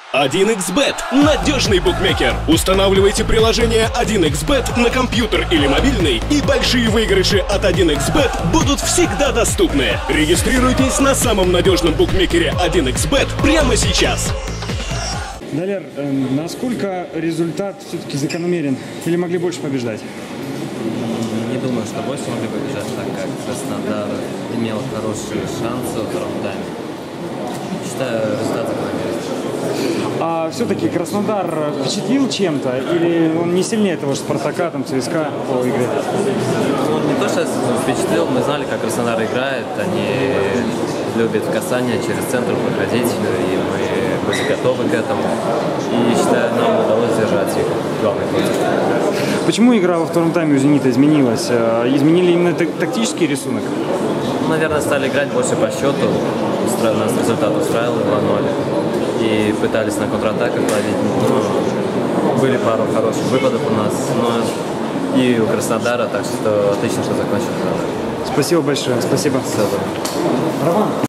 1xBet – надежный букмекер. Устанавливайте приложение 1xBet на компьютер или мобильный, и большие выигрыши от 1xBet будут всегда доступны. Регистрируйтесь на самом надежном букмекере 1xBet прямо сейчас. Далер, насколько результат все-таки закономерен? Или могли больше побеждать? Не думаю, что больше могли побеждать, так как Краснодар имел хорошие шансы во втором тайме. Считаю, результат закономерен. А все-таки Краснодар впечатлил чем-то? Или он не сильнее того же Спартака, там, ЦСКА по игре? Он не то, что впечатлил, мы знали, как Краснодар играет. Они любят касание через центр проходить, и мы были готовы к этому. И считаю, нам удалось держать их главный против. Почему игра во втором тайме у «Зенита» изменилась? Изменили именно тактический рисунок? Наверное, стали играть больше по счету. Нас результат устраивал 2-0. И пытались на контратаках ловить. Были пару хороших выпадов у нас, но и у Краснодара, так что отлично, что закончили. Спасибо большое. Спасибо. Все, да.